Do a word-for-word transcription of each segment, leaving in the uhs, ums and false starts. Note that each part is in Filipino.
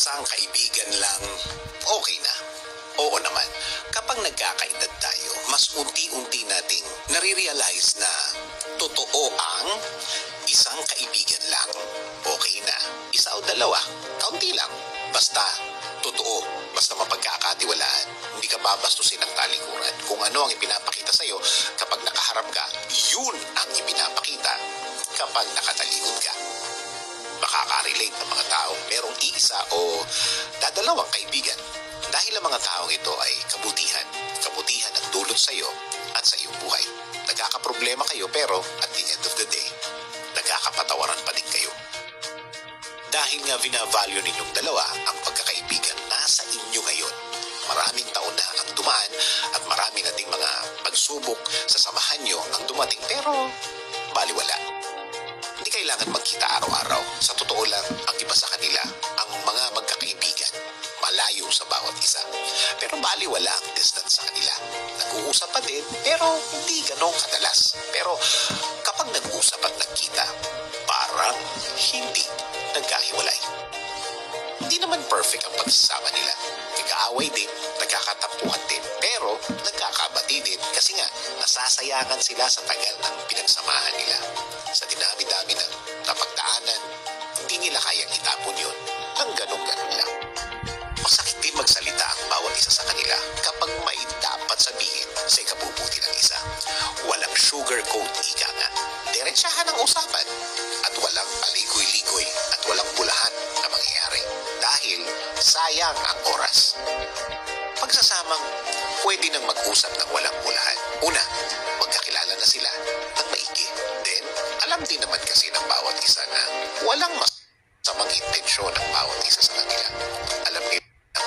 isang kaibigan lang, okay na. Oo naman, kapag nagkakaedad tayo, mas unti-unti nating nare-realize na totoo ang isang kaibigan lang. Okay na. Isa o dalawa, kaunti lang. Basta totoo, basta mapagkakatiwalaan. Hindi ka babastusin ng talikuran. Kung ano ang ipinapakita sa'yo, kapag nakaharap ka, yun ang ipinapakita kapag nakatalikod ka. Makaka-relate ang mga taong merong iisa o dadalawang kaibigan. Dahil ang mga taong ito ay kabutihan. Kabutihan ang dulot sa iyo at sa iyong buhay. Nagkakaproblema kayo pero at the end of the day, nagkakapatawaran pa din kayo. Dahil nga binavalue ninyong dalawa ang pagkakaibigan nasa inyo ngayon. Maraming taon na ang dumaan at marami na ding mga pagsubok sa samahan nyo ang dumating pero baliwala. Hindi kailangan magkita araw-araw. Sa totoo lang, ang iba sa kanila, ang mga magkakaibigan, malayo sa bawat isa. Pero baliwala ang distance sa kanila. Nag-uusap pa din, pero hindi ganong kadalas. Pero kapag nag-uusap at nagkita, parang hindi nagkahiwalay. Hindi naman perfect ang pagsasama nila. Nag-aaway din, nagkakatampuhan din, pero nagkakabati din kasi nga nasasayangan sila sa tagal ng pinagsamahan nila. Sa dinami-dami ng napagdaanan, hindi nila kayang itapon yun ng ganong-ganon lang. Masakit din magsalita ang bawat isa sa kanila kapag may dapat sabihin sa ikabubuti ng isa. Walang sugarcoat ika nga. Diretsahan ang usapan at walang paligoy-ligoy at walang bulahan na mangyayari dahil sayang ang oras. Pagsasamang pwede nang mag-usap ng walang bulahan. Una, magkakilala na sila ng maigi. Then, alam din naman kasi ng bawat isa na walang masamang intensyon ng bawat isa sa kanila. Alam nila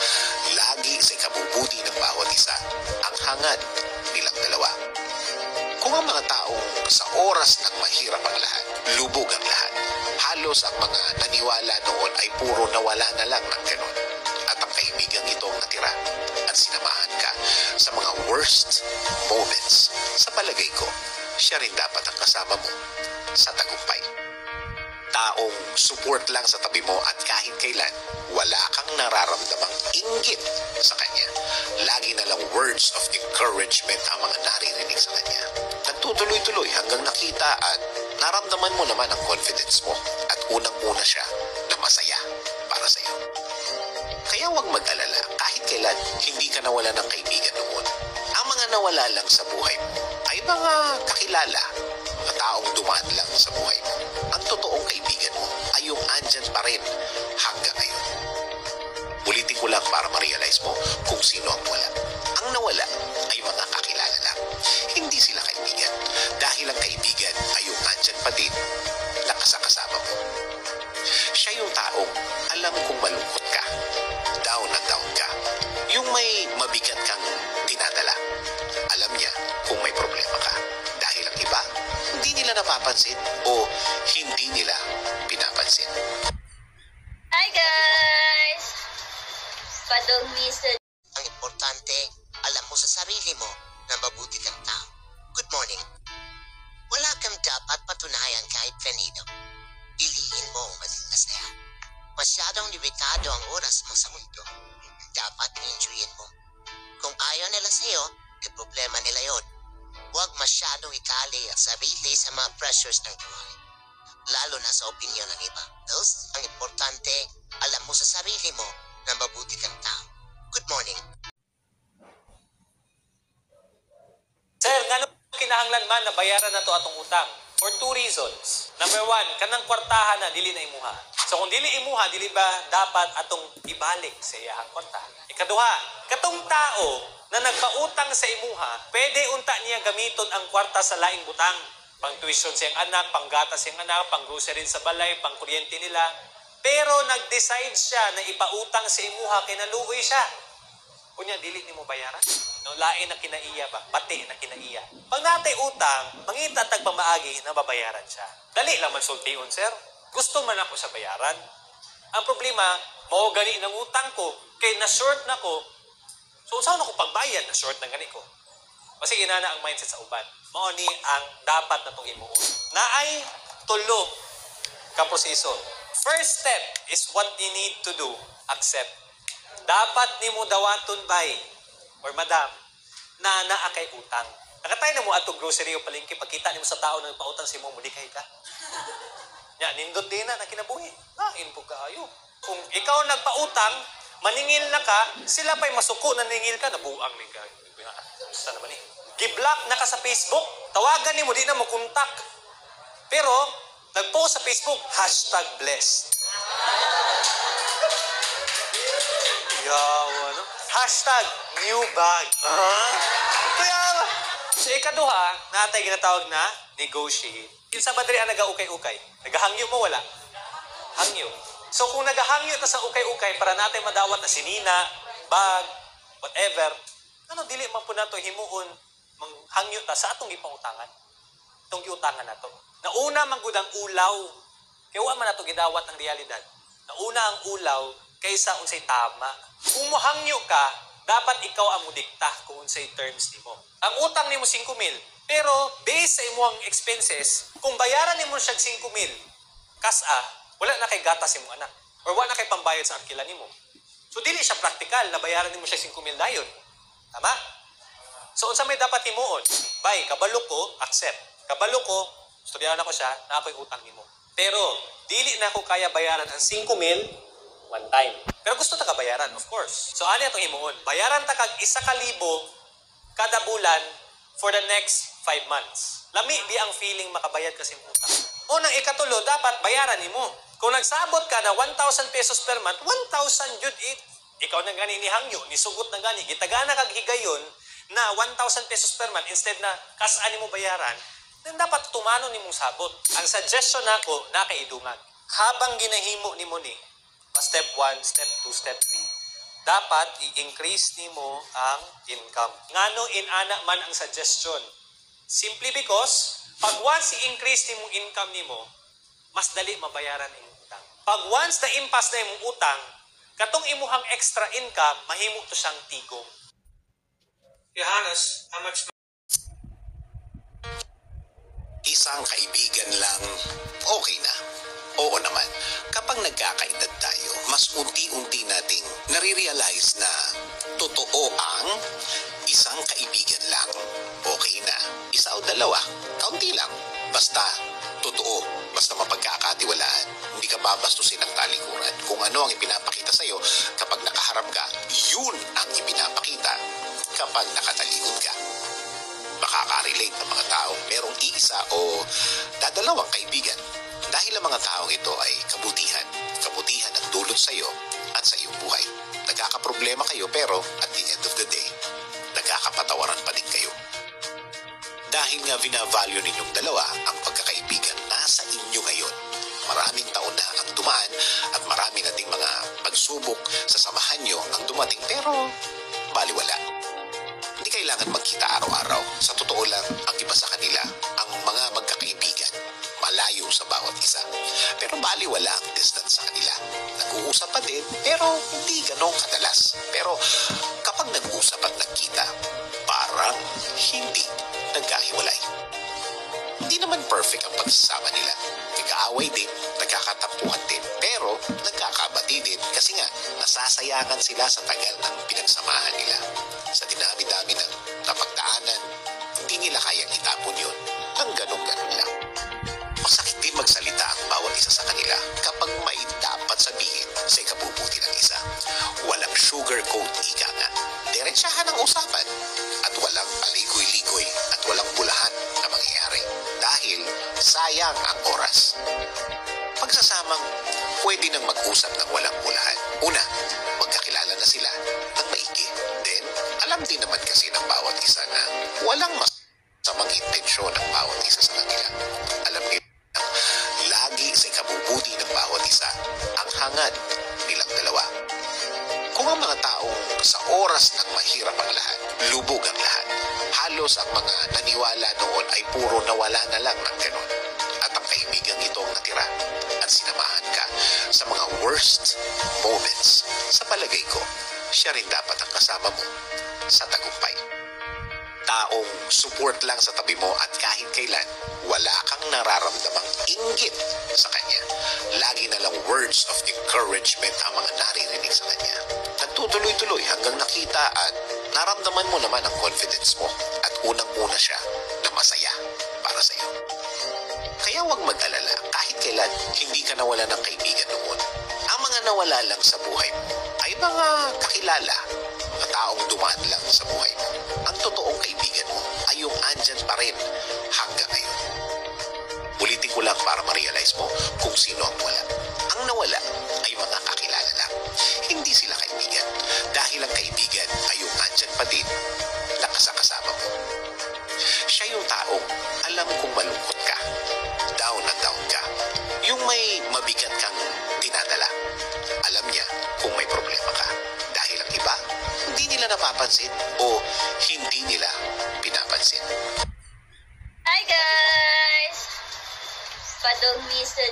lagi sa ikabubuti ng bawat isa ang hangad nilang dalawa. Kung ang mga taong sa oras ng mahirap ang lahat, lubog ang lahat, halos ang mga naniwala noon ay puro nawala na lang ng ganon. At ang kaibigan itong natira at sinamahan ka sa mga worst moments, sa palagay ko, siya rin dapat ang kasama mo sa tagumpay. Taong support lang sa tabi mo at kahit kailan, wala kang nararamdamang inggit sa kanya. Lagi na lang words of encouragement ang mga naririnig sa kanya. Nagtutuloy-tuloy hanggang nakita at naramdaman mo naman ang confidence mo at unang-una siya na masaya para sa iyo. Kaya huwag mag-alala kahit kailan hindi ka nawala ng kaibigan noon. Ang mga nawala lang sa buhay mo ay mga kakilala, mga taong dumaan lang sa buhay mo. Ang totoong kaibigan mo ay yung andyan pa rin hanggang ngayon. Ulitin ko lang para ma-realize mo kung sino ang wala. Ang nawala ay mga kakilala lang. Hindi sila kaibigan. Dahil ang kaibigan ay yung andyan pa din na kasakasama mo. Siya yung taong alam kung malungkot ka, down na down ka, yung may mabigat kang dinadala. Alam niya kung may problema ka. Dahil ang iba, hindi nila napapansin o hindi nila pinapansin. Hi guys! Padong mister. Ang importante, alam mo sa sarili mo na mabuti kang tao. Good morning. Wala kang dapat patunayan kahit kanino. Piliin mo ang maging masaya. Masyadong limitado ang oras mo sa mundo. Dapat enjoyin mo. Kung ayaw nila sa'yo, e problema nila yon. Huwag masyadong ikali ang sarili sa mga pressures ng buhay. Lalo na sa opinion ng iba. Thus, ang importante, alam mo sa sarili mo na mabuti kang tao. Good morning. Sir, nga kinahanglan man na bayaran na to atong utang for two reasons. Number one, kanang kwartahan na dili na imuha. So kung dili imuha, dili ba dapat atong ibalik sa iyahang kwartahan? Ikaduha, katong tao na nagpautang sa imuha, pwede unta niya gamiton ang kwarta sa laing butang. Pang tuition siyang anak, pang gatas siyang anak, pang grocery sa balay, pang kuryente nila. Pero nag-decide siya na ipautang sa imuha, kinaluoy siya. Kunya, dili ni mo bayaran. No, lain na kinaiya ba? Pati na kinaiya. Pag natay utang, mangita tag pamaagi na babayaran siya. Dali lang man sultion, sir. Gusto man ako sa bayaran. Ang problema, mao gani ng utang ko, kay na-short na ko. So, saan ako pagbayad na short ng gani ko? Kasi inana ang mindset sa uban. Mao ni ang dapat na itong imuon. Naay tulo ka proseso. First step is what you need to do. Accept. Dapat ni mo dawaton bay or madam na naa kay utang. Nakatay na mo ato grocery o palengke, pagkita ni mo sa tao na pautang si mo, muli kay ka. Nya, nindot din na na kinabuhi. Lain po kaayo. Kung ikaw nagpautang, maningil na ka, sila pa'y masuko na ningil ka, nabuang ni ka. Gusto naman eh. Gi-block na ka sa Facebook, tawagan ni mo, di na mo kontak. Pero, nag-post sa Facebook, hashtag blessed. Yawa, no? Hashtag new bag. Uh-huh. Kaya, sa ikaduha, natay ginatawag na negotiate. Yung sa badri ang nag-ukay-ukay. Nagahangyo mo, wala. Hangyo. So kung nagahangyo ta sa ukay-ukay para natin madawat na sinina, bag, whatever, ano, dili man po nato himuon manghangyo ta sa atong ipautangan. Itong giutangan nato. Nauna man gud ang ulaw. Kaya wa man nato gidawat ang realidad. Nauna ang ulaw kaysa unsay tama. Kung mohangyo ka, dapat ikaw ang mudikta kung unsay terms nimo. Ang utang nimo five mil, pero based sa imong expenses, kung bayaran nimo siya five mil, kas-a, wala na kay gatas imong anak. Or wala na kay pambayad sa arkilan nimo. So dili siya practical na bayaran nimo siya five mil dayon. Tama? So unsa may dapat himuon? Bay, kabalo ko, accept. Kabalo ko, studyahan ako siya, na ako'y utang nimo. Pero dili na ako kaya bayaran ang five mil one time. Pero gusto ta ka bayaran, of course. So ano itong himuon? Bayaran ta kag isa ka libo kada bulan for the next five months. Lami di ang feeling makabayad kasi ang utang. Unang ikatulo, dapat bayaran nimo. Kung nagsabot ka na one thousand pesos per month, one thousand jud it. Ikaw na gani ni hangyo, ni sugot na gani. Gitagana kag higayon na one thousand pesos per month instead na kas-an nimo bayaran, then dapat tumano nimong sabot. Ang suggestion nako, nakaidungag. Habang ginahimo nimo ni, step one, step two, step three, dapat i-increase nimo ang income. Ngano inana man ang suggestion? Simply because, pag once i-increase nimong income nimo, mas dali mabayaran ang utang. Pag once na impas na imong utang, katong imuhang extra income, mahimo to siyang tigom. Johannes, how much? Isang kaibigan lang, okay na. Oo naman, kapag nagkakaedad tayo, mas unti-unti nating nare-realize na totoo ang isang kaibigan lang. Okay na. Isa o dalawa, kaunti lang. Basta, totoo. Basta mapagkakatiwalaan. Hindi ka babastusin ng talikuran. Kung ano ang ipinapakita sa'yo, kapag nakaharap ka, yun ang ipinapakita kapag nakatalikod ka. Makaka-relate ng mga taong merong iisa o dadalawang kaibigan. Dahil ang mga taong ito ay kabutihan. Kabutihan ang dulot sa iyo at sa iyong buhay. Nagkakaproblema kayo pero at the end of the day, nagkakapatawaran pa din kayo. Dahil nga vina-value ninyong dalawa ang pagkakaibigan nasa inyo ngayon. Maraming taon na ang dumaan at marami na ding mga pagsubok sa samahan nyo ang dumating pero baliwala. Hindi kailangan magkita araw-araw. Sa totoo lang, ang iba sa kanila, ang mga magkakaibigan, malayo sa bawat isa. Pero baliwala ang distance sa kanila. Nag-uusap pa din, pero hindi ganong kadalas. Pero kapag nag-uusap at nagkita, parang hindi nagkahiwalay. Hindi naman perfect ang pagsasama nila. Nag-aaway din, nagkakatampuhan din, pero nagkakabati din kasi nga nasasayangan sila sa tagal ng pinagsamahan nila. Sa dinami-dami ng napagdaanan, hindi nila kayang itapon yun. Ang ganong-ganon lang. Masakit din magsalita ang bawat isa sa kanila kapag may dapat sabihin sa ikabubuti ng isa. Walang sugarcoat ika nga. Diretsahan ang usapan at walang paligoy-ligoy at walang bulahan na mangyayari dahil sayang ang oras. Pagsasamang pwede nang mag-usap ng walang bulahan. Una, magkakilala na sila ng maigi. Then, alam din naman kasi ng bawat isa na walang masamang intensyon ng bawat isa sa kanila. Alam nila lagi sa ikabubuti ng bawat isa ang hangad nilang dalawa. Kung ang mga taong sa oras ng mahirap ang lahat, lubog ang lahat, halos ang mga naniwala noon ay puro nawala na lang ng ganon. At ang kaibigang ito ang natira at sinamahan ka sa mga worst moments. Sa palagay ko, siya rin dapat ang kasama mo sa tagumpay. taong support lang sa tabi mo at kahit kailan wala kang nararamdamang inggit sa kanya. Lagi na lang words of encouragement ang mga naririnig sa kanya. Nagtutuloy-tuloy hanggang nakita at naramdaman mo naman ang confidence mo at unang-una siya na masaya para sa iyo. Kaya huwag mag-alala kahit kailan hindi ka nawala ng kaibigan noon. Ang mga nawala lang sa buhay mo ay mga kakilala, mga taong dumaan lang sa buhay mo. Ang totoong kaibigan mo ay yung andyan pa rin hanggang ngayon. Ulitin ko lang para ma-realize mo kung sino ang wala. Ang nawala ay mga kakilala lang. Hindi sila kaibigan. Dahil ang kaibigan ay yung andyan pa din na kasakasama mo. Siya yung taong alam kung malungkot ka, down na down ka, yung may mabigat kang dinadala. Alam niya kung may problema ka. Dahil ang iba, hindi nila napapansin o hindi nila pinapansin. Hi guys! Padong Mister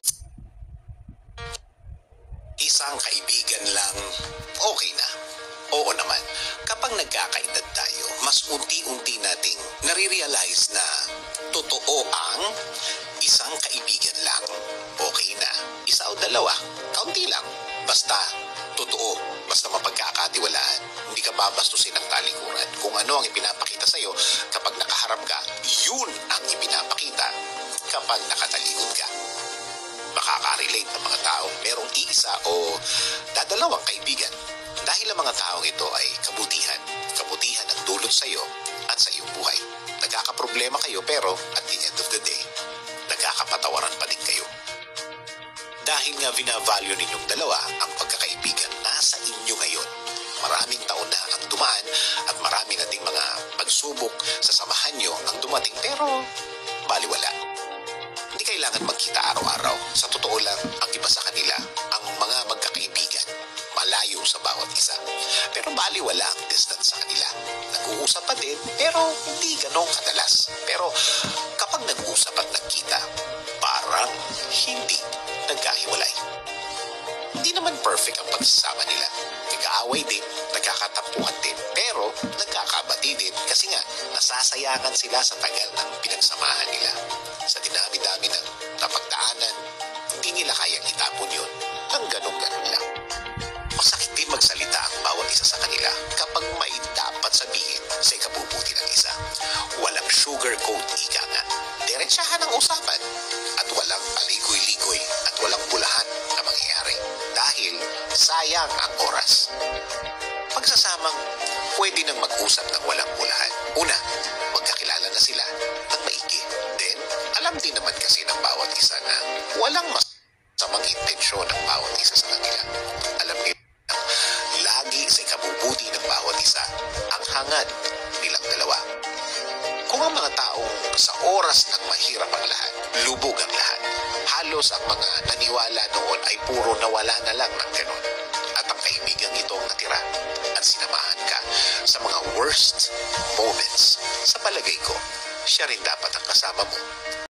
Isang kaibigan lang, okay na. Oo naman, kapag nagkakaedad tayo, mas unti-unti nating nare-realize na totoo ang isang kaibigan lang. Okay na. Isa o dalawa, kaunti lang. Basta totoo, basta mapagkakatiwalaan. Hindi ka babastusin ng talikuran. Kung ano ang ipinapakita sa'yo, kapag nakaharap ka, yun ang ipinapakita kapag nakatalikod ka. Makaka-relate ang mga taong merong iisa o dadalawang kaibigan. Dahil ang mga taong ito ay kabutihan. Kabutihan ang dulot sa iyo at sa iyong buhay. Nagkakaproblema kayo pero at the end of the day, nagkakapatawaran pa din kayo. Dahil nga binavalue ninyong dalawa ang pagkakaibigan nasa inyo ngayon. Maraming taon na ang dumaan at marami na ding mga pagsubok sa samahan nyo ang dumating pero baliwala. Hindi kailangan magkita araw-araw. Sa totoo lang, ang iba sa kanila, ang mga magkakaibigan, malayo sa bawat isa. Pero baliwala ang distance sa kanila. Nag-uusap pa din, pero hindi ganong kadalas. Pero kapag nag-uusap at nagkita, parang hindi nagkahiwalay. Hindi naman perfect ang pagsasama nila. Nag-aaway din, nagkakatampuhan din, pero nagkakabati din kasi nga nasasayangan sila sa tagal ng pinagsamahan nila. Sa dinami-dami ng napagdaanan, hindi nila kayang itapon yun ng ganong-ganon lang. Masakit din magsalita ang bawat isa sa kanila kapag may dapat sabihin sa ikabubuti ng isa. Walang sugarcoat ika nga. Diretsahan ang usapan at walang paligoy-ligoy at walang bulahan na mangyayari dahil sayang ang oras. Pagsasamang pwede nang mag-usap ng walang bulahan. Una, magkakilala na sila ng maigi. Then, alam din naman kasi ng bawat isa na walang masamang intensyon ng bawat isa sa kanila. Alam nila lagi sa ikabubuti ng bawat isa ang hangad nilang dalawa. Kung ang mga taong sa oras ng mahirap ang lahat, lubog ang lahat, halos ang mga naniwala noon ay puro nawala na lang ng ganon. At ang kaibigang ito ang natira at sinamahan ka sa mga worst moments, sa palagay ko, siya rin dapat ang kasama mo